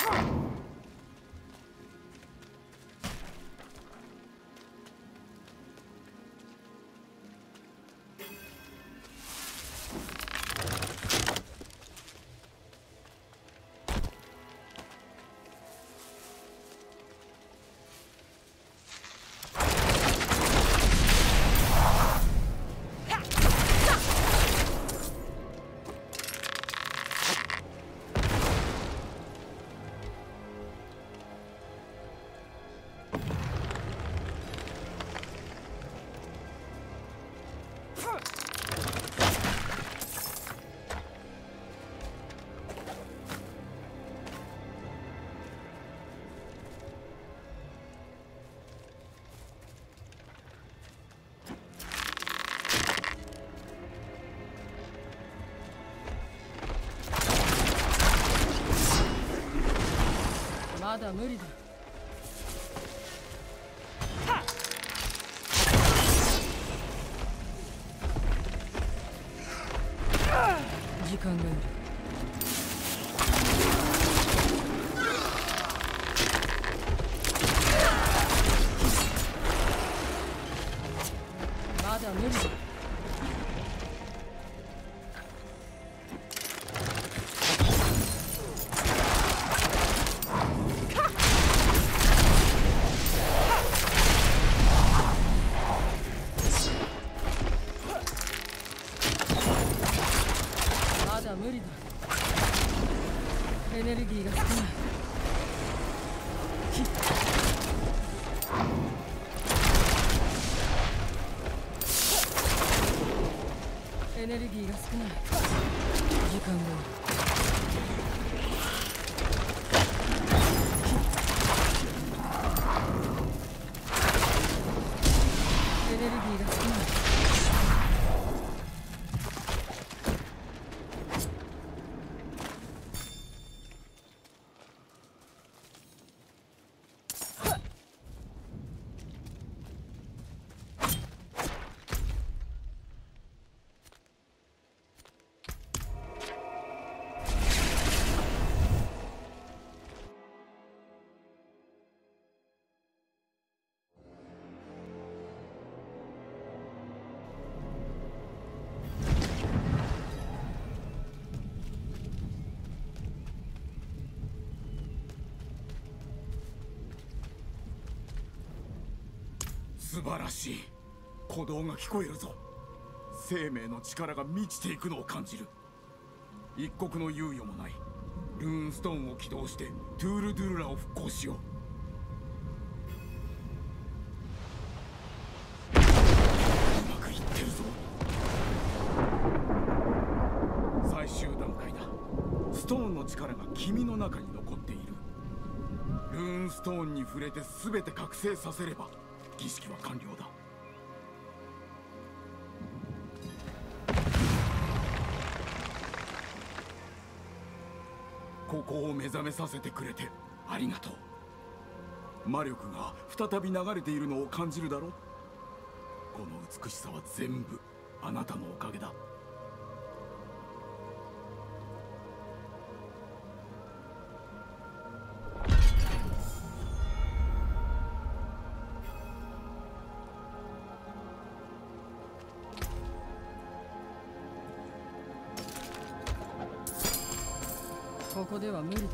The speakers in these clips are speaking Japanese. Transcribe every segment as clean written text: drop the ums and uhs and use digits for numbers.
まだ無理だ。時間がいる。まだ無理だ。無理だ。エネルギーが少ない。エネルギーが少ない。時間がいる。エネルギーが少ない。 素晴らしい。鼓動が聞こえるぞ。生命の力が満ちていくのを感じる。一刻の猶予もない。ルーンストーンを起動してトゥールドゥルラを復興しよう。うまくいってるぞ。最終段階だ。ストーンの力が君の中に残っている。ルーンストーンに触れて全て覚醒させれば儀式は完了だ。ここを目覚めさせてくれてありがとう。魔力が再び流れているのを感じるだろう。この美しさは全部あなたのおかげだ。 ここでは無理だ。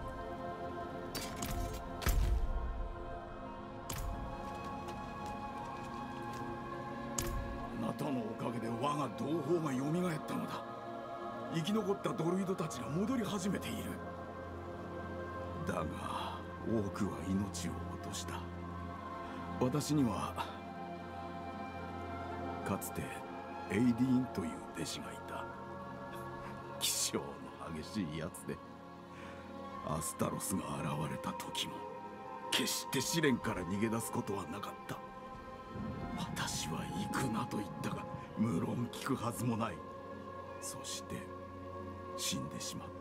あなたのおかげで我が同胞が蘇ったのだ。生き残ったドルイドたちが戻り始めている。だが多くは命を落とした。私にはかつてエイディーンという弟子がいた。気性の激しいやつで、アスタロスが現れた時も決して試練から逃げ出すことはなかった。私は行くなと言ったが無論聞くはずもない。そして死んでしまった。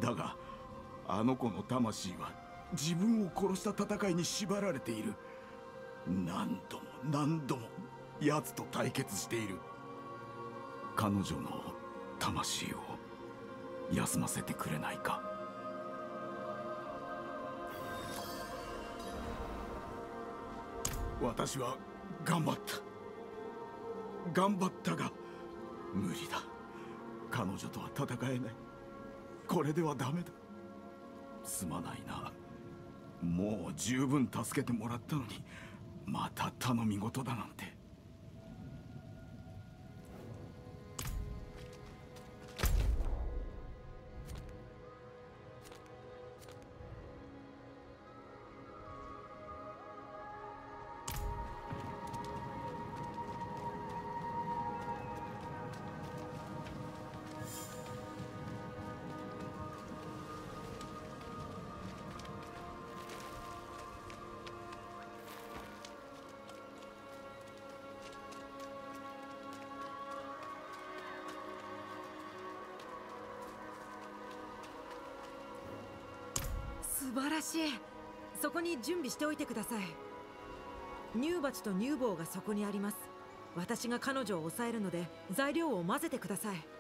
だがあの子の魂は自分を殺した戦いに縛られている。何度も何度も奴と対決している。彼女の魂を休ませてくれないか。 私は頑張ったが無理だ。彼女とは戦えない。これではダメだ。すまないな。もう十分助けてもらったのに、また頼み事だなんて。 素晴らしい。そこに準備しておいてください。乳鉢と乳房がそこにあります。私が彼女を抑えるので材料を混ぜてください。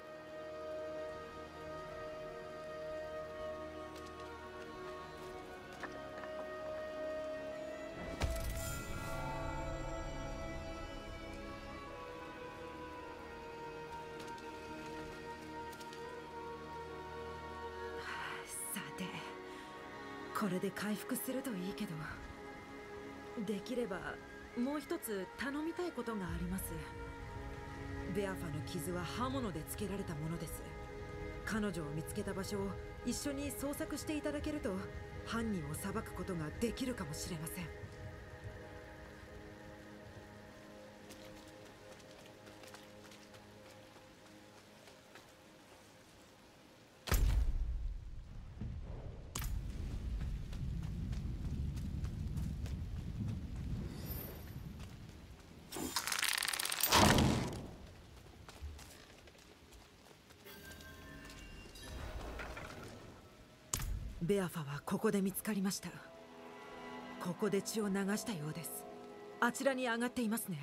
さて、これで回復するといいけど、できればもう一つ頼みたいことがあります。ベアファの傷は刃物でつけられたものです。彼女を見つけた場所を一緒に捜索していただけると、犯人を裁くことができるかもしれません。ベアファはここで見つかりました。ここで血を流したようです。あちらに上がっていますね。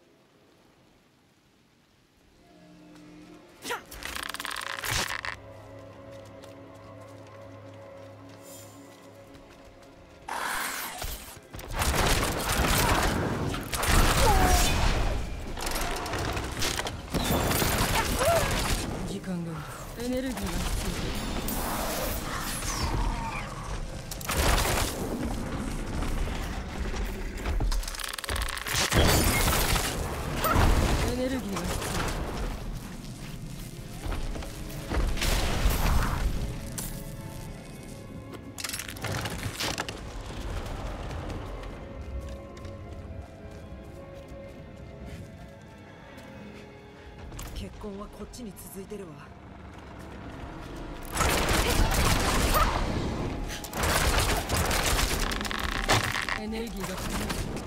時間がエネルギーが必要です。エネルギーが必要。 血痕はこっちに続いてるわ。 エネルギーが必要。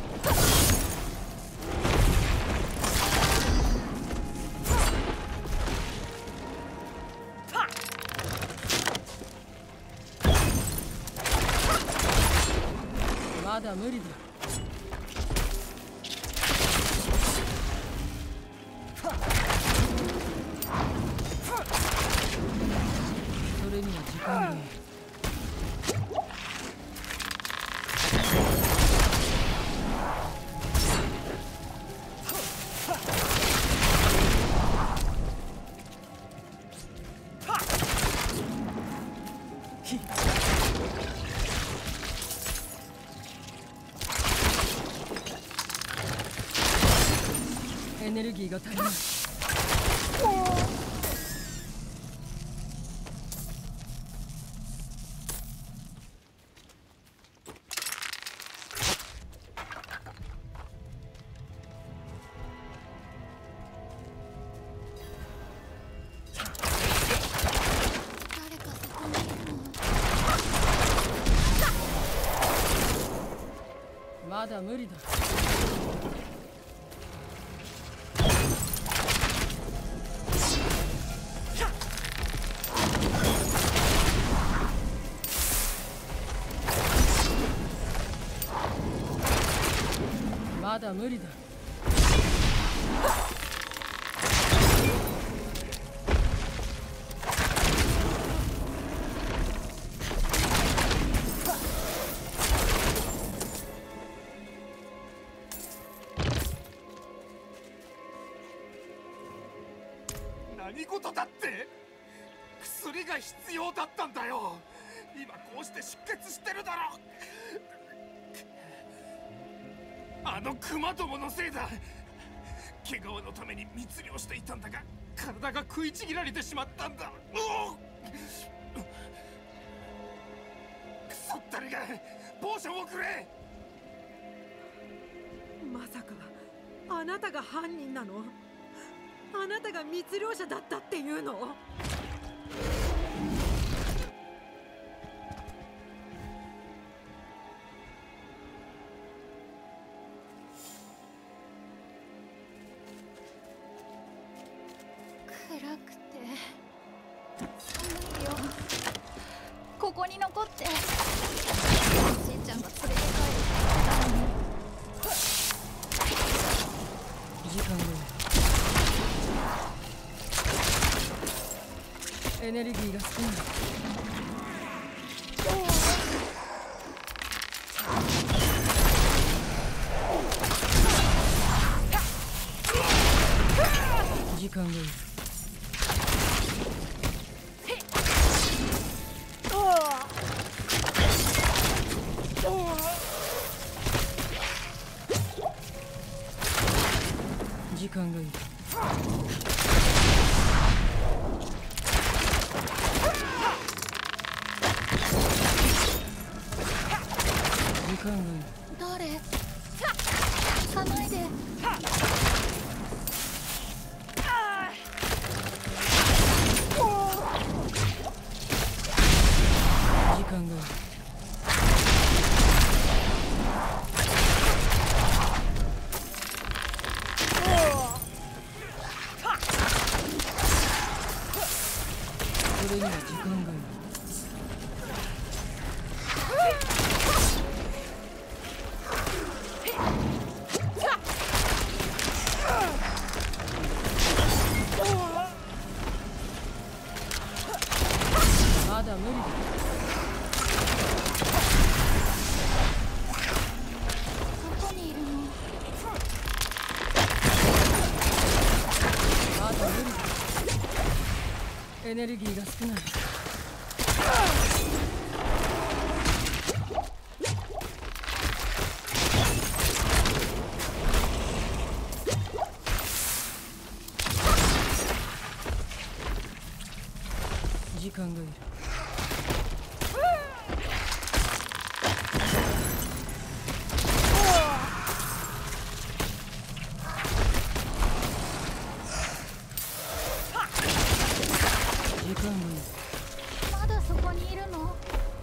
まだ無理だ。それには時間がない。エネルギーが足りない。 誰かそこにいるの？ まだ無理だ。まだ無理だ。 何事だって。薬が必要だったんだよ。今こうして出血してるだろ。あのクマどものせいだ。毛皮のために密漁していたんだが、体が食いちぎられてしまったんだ。クソったれが、ポーションをくれ。 まさかあなたが犯人なの？あなたが密漁者だったっていうの？ 暗くて寒いよ。ここに残っておじいちゃんが連れて帰るって言ってたのに。 時間がエネルギーが少ない。時間がいる。時間がいる。時間がいる。 誰？行かないで。 時間がいる。それには時間がいる。まだ無理だ。 どこにいるの？ まだ無理だ。エネルギーが少ない。時間がいる。時間がいる。 まだそこにいるの？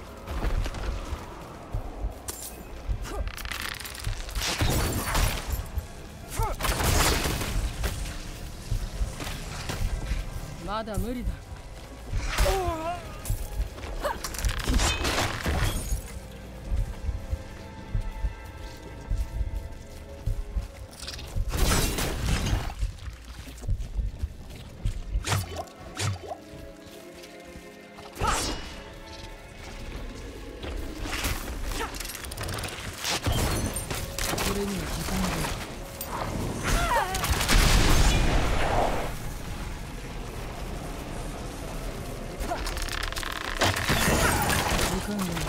まだ無理だ。それには時間がいる。時間がいる。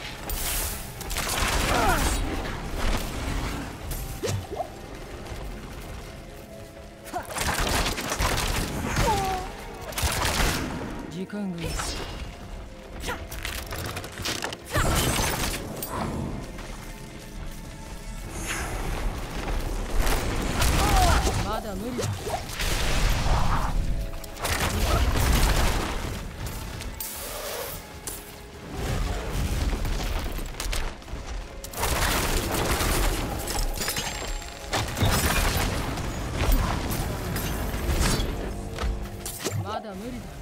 時間がいる。まだ無理だ。まだ無理だ。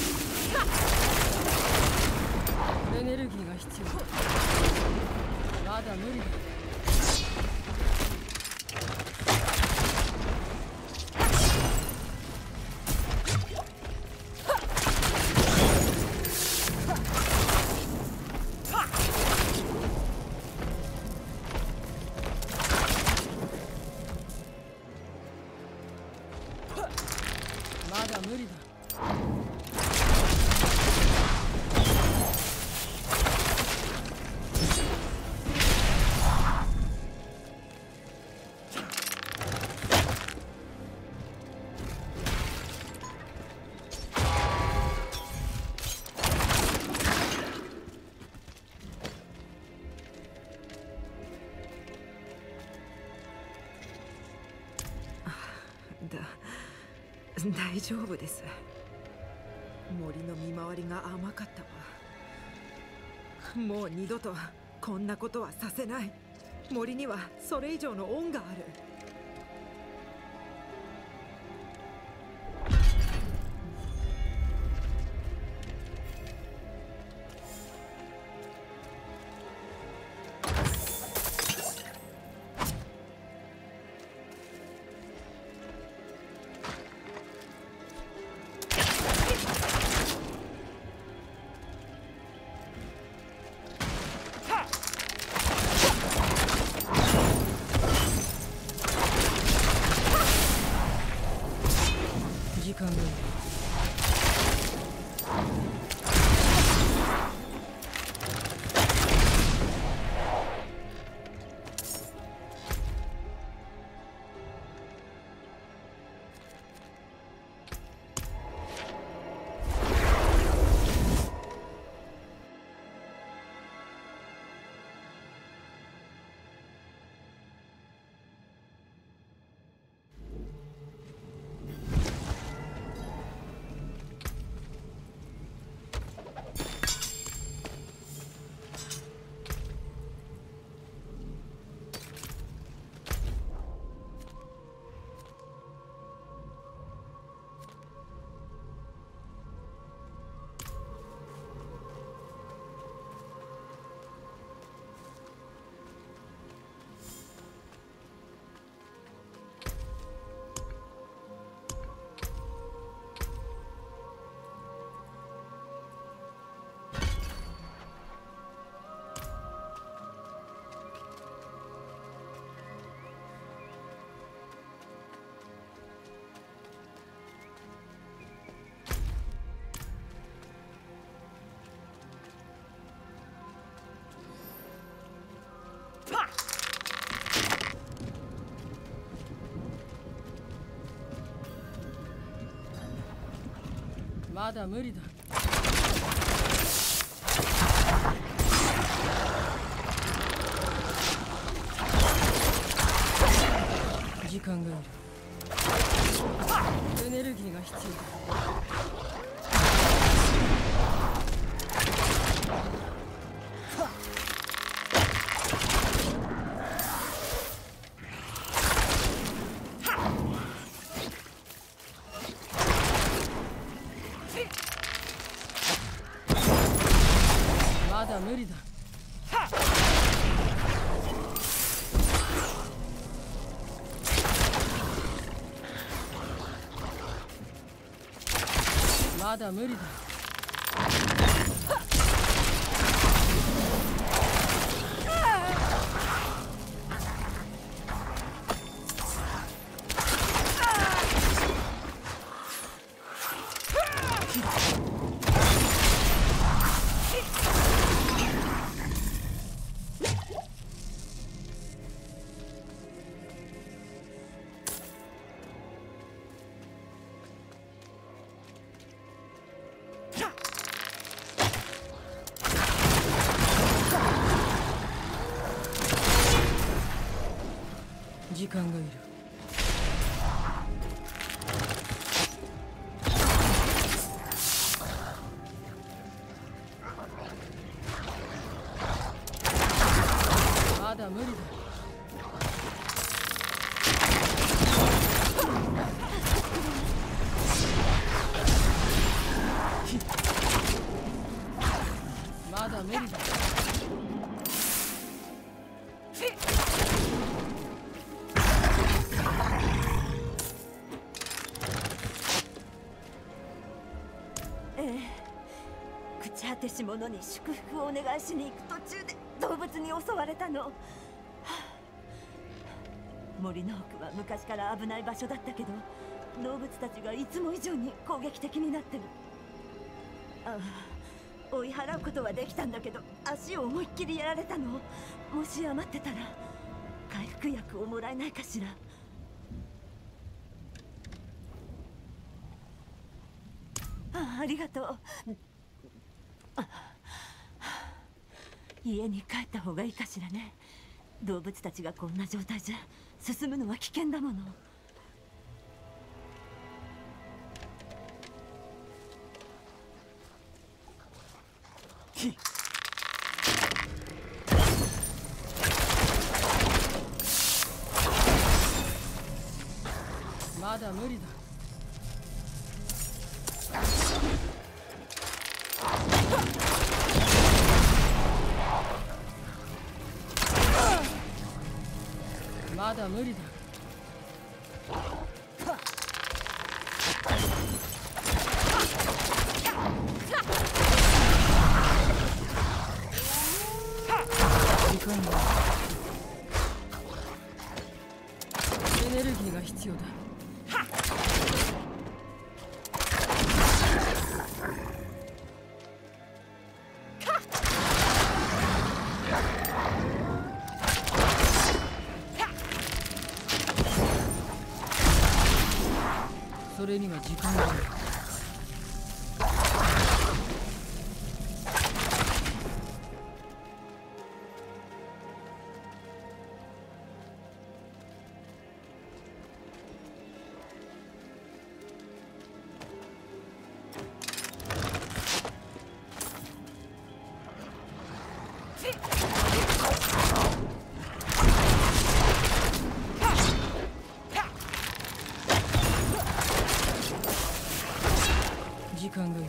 エネルギーが必要だ。ままだ無理だ。まだ無理だ。 大丈夫です。森の見回りが甘かったわ。もう二度とこんなことはさせない。森にはそれ以上の恩がある。 時間がいる。まだ無理だ。時間がいる。エネルギーが必要だ。まだ無理だ。まだ無理だ。時間がいる。まだ無理だ。まだ無理だ。 し者に祝福をお願いしに行く途中で動物に襲われたの。はあ、森の奥は昔から危ない場所だったけど、動物たちがいつも以上に攻撃的になってる。ああ、追い払うことはできたんだけど、足を思いっきりやられたの。もし余ってたら回復薬をもらえないかしら。ああ、ありがとう。家に帰った方がいいかしらね。動物たちがこんな状態じゃ進むのは危険だもの。 まだ無理だ。まだ無理だ。時間が。エネルギーが必要だ。それには時間がある。時間がいる。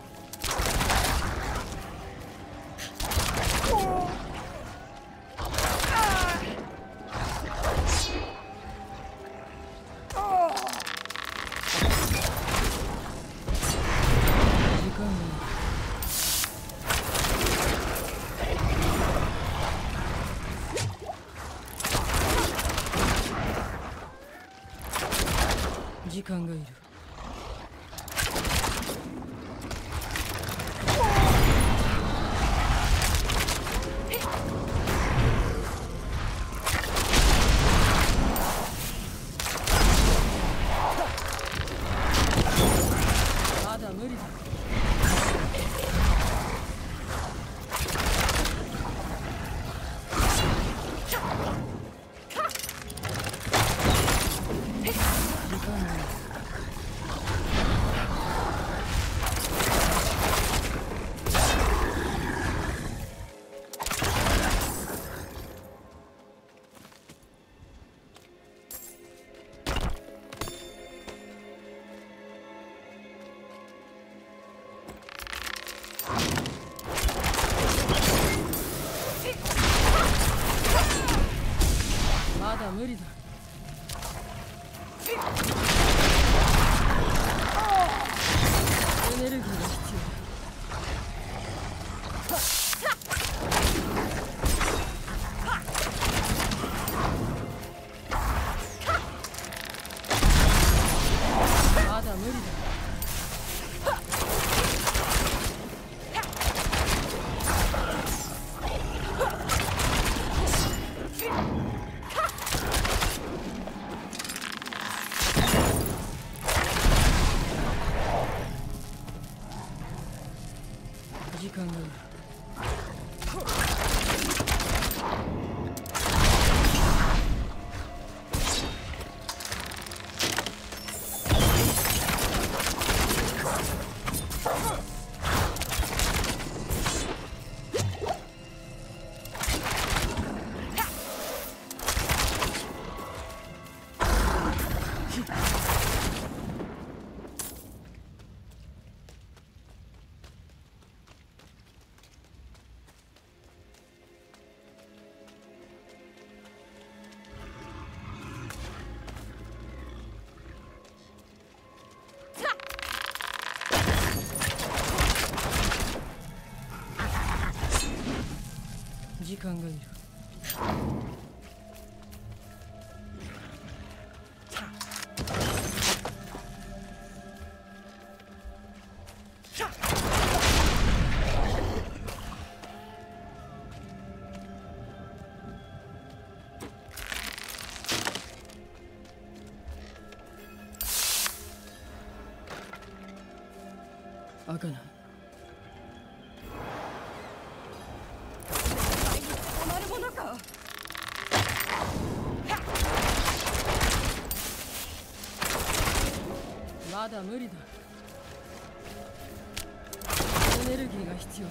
時間がいる。まだ無理だ。まだ無理だ。エネルギーが必要だ。まだ無理だ。 時間がいる。開かない。止まるものか。まだ無理だ。エネルギーが必要だ。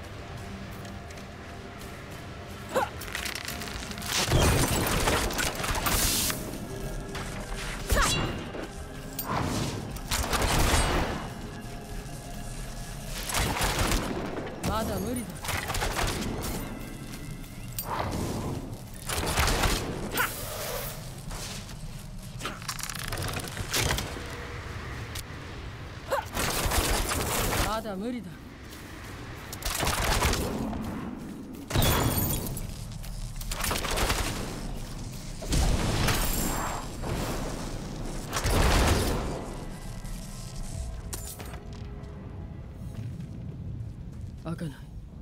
まだ無理だ。まだ無理だ。開かない。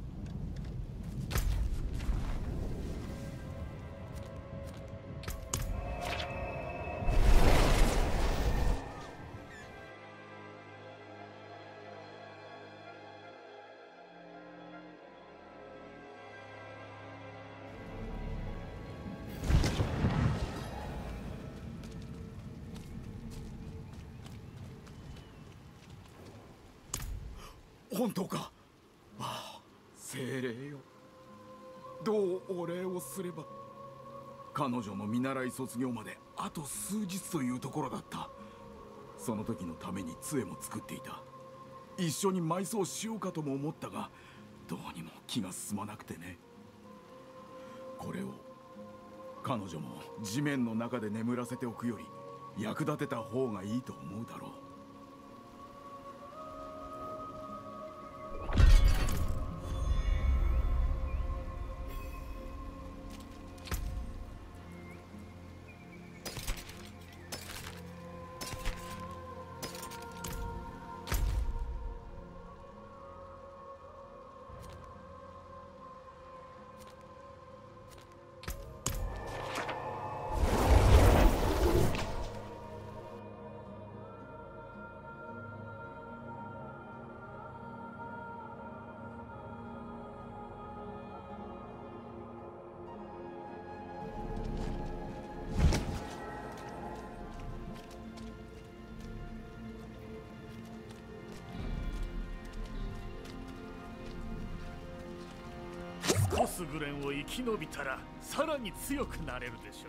本当か。ああ、精霊よ、どうお礼をすれば。彼女の見習い卒業まであと数日というところだった。その時のために杖も作っていた。一緒に埋葬しようかとも思ったが、どうにも気が進まなくてね。これを彼女も地面の中で眠らせておくより役立てた方がいいと思うだろう。 コスグレンを生き延びたらさらに強くなれるでしょ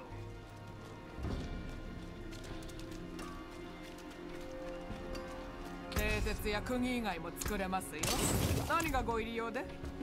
う。 蹄鉄や釘以外も作れますよ。何がご入り用で？